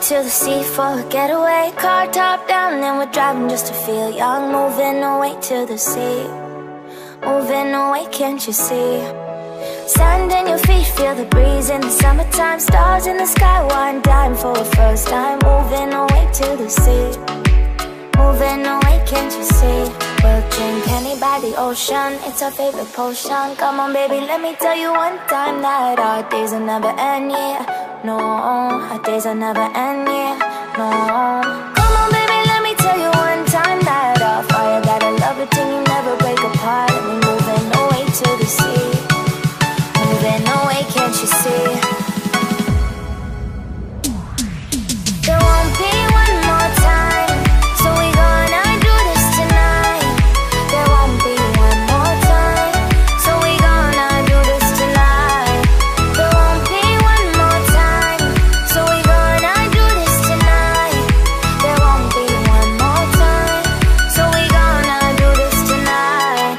to the sea for a getaway. Car top down and we're driving just to feel young. Moving away to the sea, moving away, can't you see? Sand in your feet, feel the breeze in the summertime. Stars in the sky, one dime for the first time. Moving away to the sea, moving away, can't you see? We'll drink honey by the ocean, it's our favorite potion. Come on baby, let me tell you one time that our days will never end, yeah. No, our days will never end, yeah. No. Come on baby, let me tell you one time that our fire got a love it till you never break apart. And we're moving away to the sea, moving away, can't you see? There won't be one more time, so we gonna do this tonight. There won't be one more time, so we gonna do this tonight. There won't be one more time, so we gonna do this tonight. There won't be one more time, so we gonna do this tonight.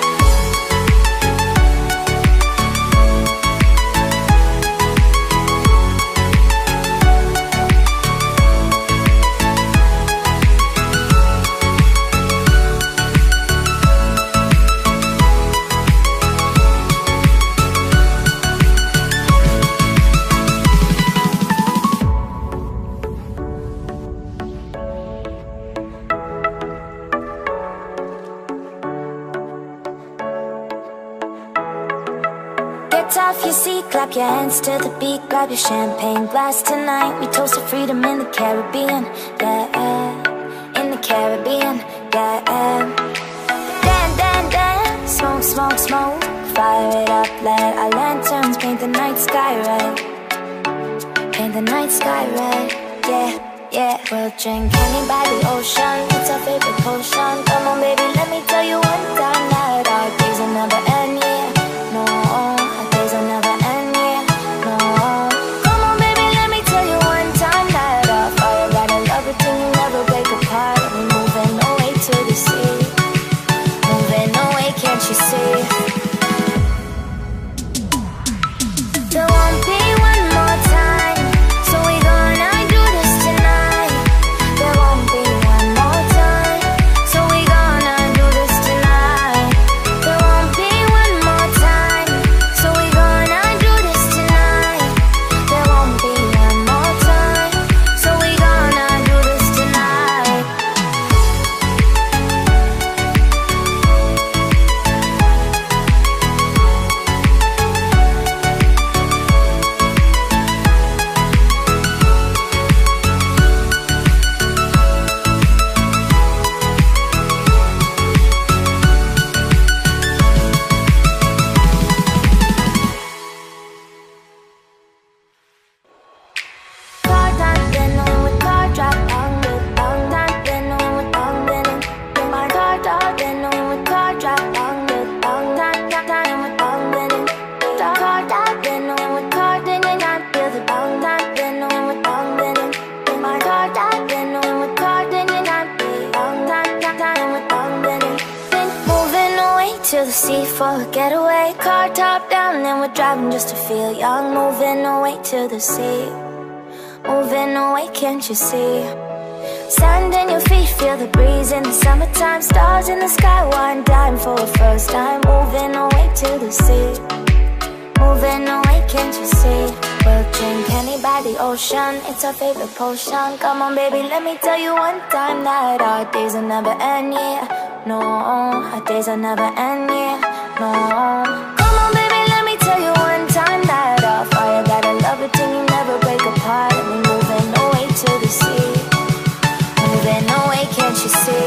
Get off your seat, clap your hands to the beat. Grab your champagne glass tonight. We toast to freedom in the Caribbean, yeah. In the Caribbean, yeah. Dan, dan, dan, smoke, smoke, smoke. Fire it up, let our lanterns paint the night sky red. Paint the night sky red, yeah, yeah. We'll drink honey by the ocean, it's our favorite potion. Come on baby, let me tell you one time that our days will never end, yeah. No, our days will never end, yeah. No. Come on baby, let me tell you one time that our fire got a love it till you never break apart. And we're moving away to the sea, moving away, can't you see? There won't be one more time, so we gonna do this tonight. There won't be one more time, so we gonna do this tonight. There won't be one more time, so we gonna do this tonight. There won't be one more time, so we gonna do this tonight. Car dancing with car drop on the bong, dancing with bong bending. My car dancing with car drop on the bong, dancing with bong bending. Car dancing with car dancing, I feel the bong, dancing with bong bending. My car dancing with car dancing, I feel bong, dancing with bong bending. Been moving away to the sea for a getaway. Car top down and we're driving just to feel young. Moving away to the sea, moving away, can't you see? Sand in your feet, feel the breeze in the summertime. Stars in the sky, one dime for the first time. Moving away to the sea, moving away, can't you see? We'll drink honey by the ocean, it's our favorite potion. Come on baby, let me tell you one time that our days will never end, yeah. No, our days will never end, yeah. No. Come on baby, let me tell you one time that our fire got a love it till you never break apart. And we're moving away to the sea, moving away, can't you see?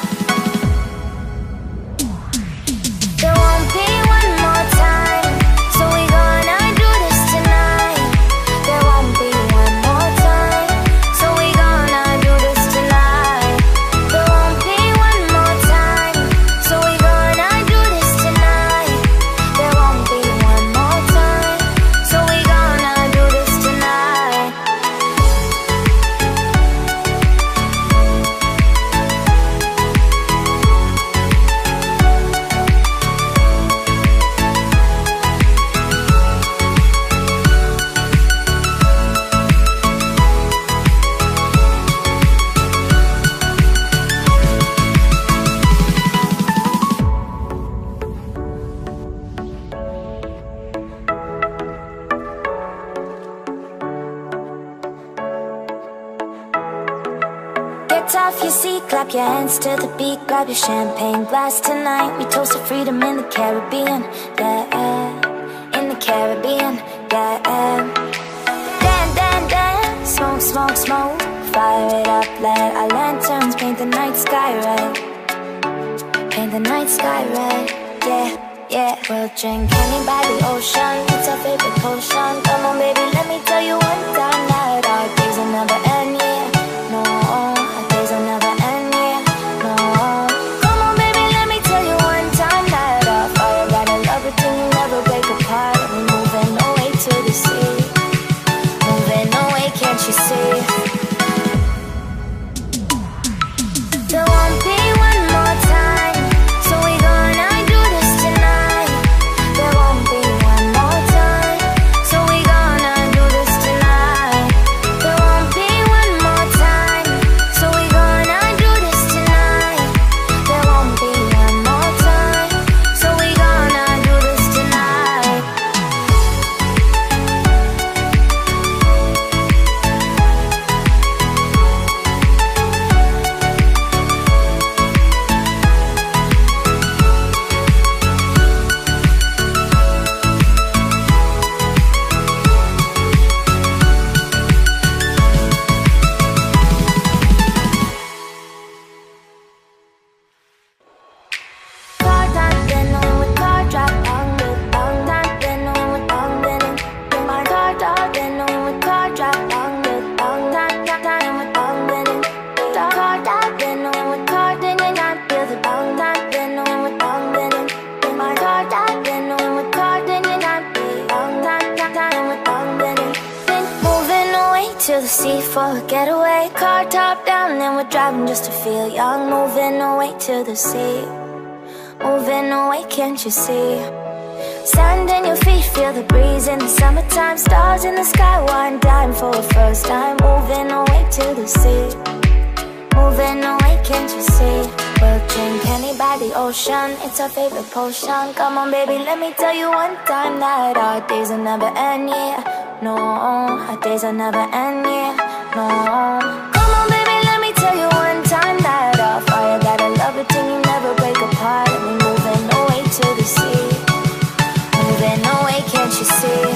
There won't be one more time, so we gonna do this tonight. There won't be one more time, so we gonna do this tonight. There won't be one more time, so we gonna do this tonight. Get off your seat, clap your hands to the beat, grab your champagne glass tonight. We toast to freedom in the Caribbean, yeah, in the Caribbean, yeah. Dance, dance, dance, smoke, smoke, smoke, fire it up, let our lanterns paint the night sky red, paint the night sky red, yeah, yeah. We'll drink honey by the ocean, it's our favorite potion. Come on baby, let me tell you one time that our days will never end, yeah, no, our days will never end, yeah, no. Come on baby, let me tell you one time that our fire got a love it till you never break apart. We're moving away to the sea, moving away, can't you see? There won't be one more time, so we gonna do this tonight. There won't be one more time, so we gonna do this tonight. There won't be one more time, so we gonna do this tonight. There won't be one more time, so we gonna do this tonight. Car time, then on with car drop, on with long time, then on with long bending. In my car top, then on with car drop, on with long time, time with long bending. Car top, then on with car dinging, I feel the long time, then on with long bending. In my car top, then on with car dinging, I feel long time with long bending. Then moving away to the sea for a getaway. Car top down, then we're driving just to feel young. Moving away to the sea, moving away, can't you see? Sand in your feet, feel the breeze in the summertime. Stars in the sky, one dime for the first time. Moving away to the sea, moving away, can't you see? We'll drink honey by the ocean, it's our favorite potion. Come on baby, let me tell you one time that our days will never end, yeah, no. Our days will never end, yeah, no. Come on baby, let me tell you one time that our fire got a love it till you never break apart. And we're moving away to the sea, moving away, can't you see?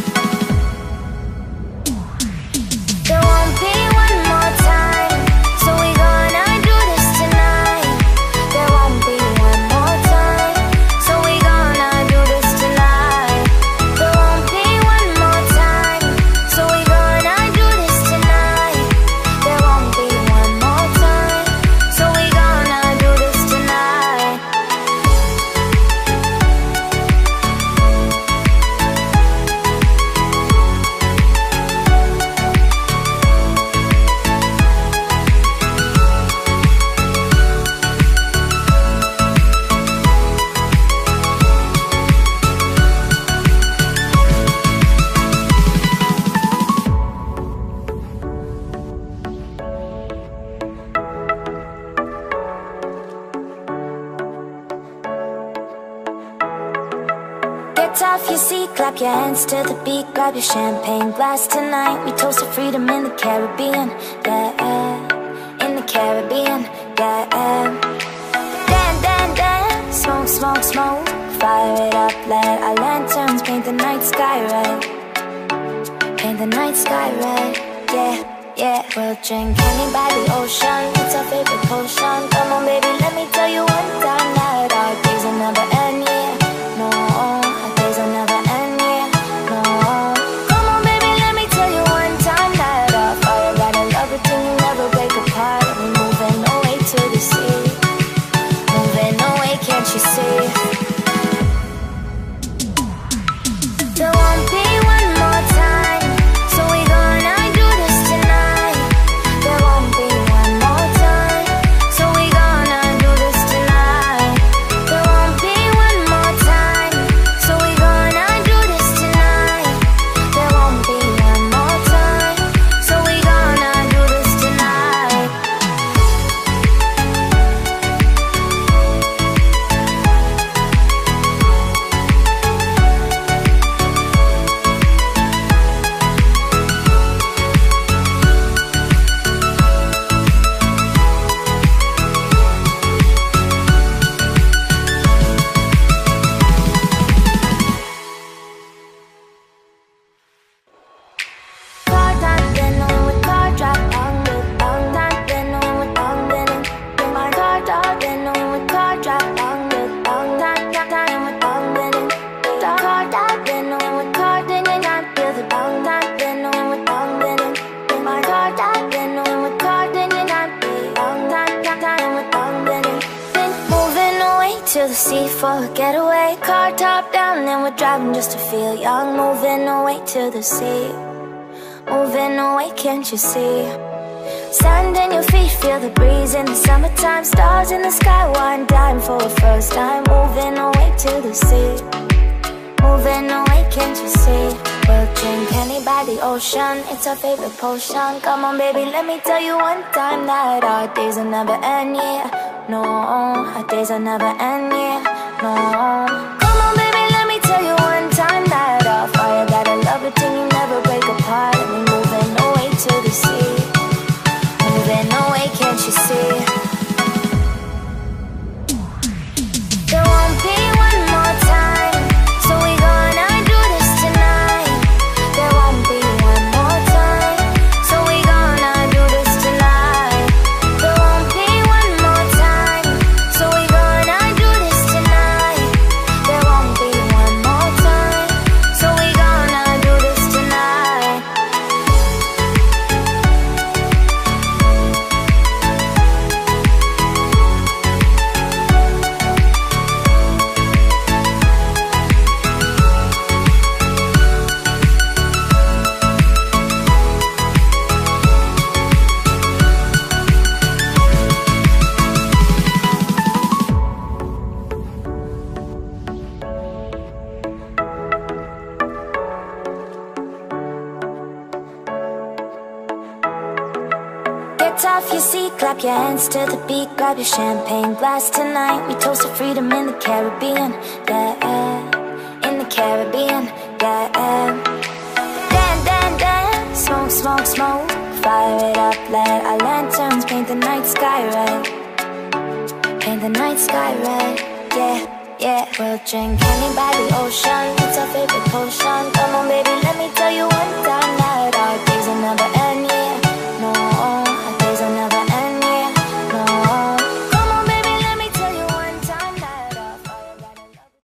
There won't be one more time, so we gonna do this tonight. There won't be one more time, so we gonna do this tonight. There won't be one more time, so we gonna do this tonight. There won't be one more time, so we gonna do this tonight. Get off your seat, clap your hands to the beat, grab your champagne glass tonight. We toast to freedom in the Caribbean, yeah, in the Caribbean, yeah. Dance, dance, dance, smoke, smoke, smoke, fire it up, let our lanterns paint the night sky red, paint the night sky red, yeah, yeah. We'll drink honey by the ocean, it's our favorite potion. Come on baby, let me tell you one time that our days will never end, yeah, no. Our days will never end, yeah, no. Come on baby, let me tell you one time that our fire got a love it till you never break apart. We're moving away to the sea, moving away, can't you see? There won't be one more time, so we gonna do this tonight. There won't be one more time, so we gonna do this tonight. the sea for a getaway. Car top down and we're driving just to feel young. Moving away to the sea, moving away, can't you see? Sand in your feet, feel the breeze in the summertime. Stars in the sky, one dime for a first time. Moving away to the sea, moving away, can't you see? We'll drink honey by the ocean, it's our favorite potion. Come on baby, let me tell you one time that our days will never end, yeah. No, our days will never end, yeah. No. Come on baby, let me tell you one time that our fire got a love it till you never break apart. And we're moving away to the sea, moving away, can't you see? There won't be one more time, so we gonna do this tonight. There won't be one more time, so we gonna do this tonight. There won't be one more time, so we gonna do this tonight. There won't be one more time, so we gonna do this tonight. Get off your seat, clap your hands to the beat. Grab your champagne glass tonight. We toast to freedom in the Caribbean, yeah. In the Caribbean, yeah. Dan, dan, dan, smoke, smoke, smoke. Fire it up, let our lanterns paint the night sky red. Paint the night sky red, yeah, yeah. We'll drink honey by the ocean, it's our favorite potion. Come on baby, let me tell you one time that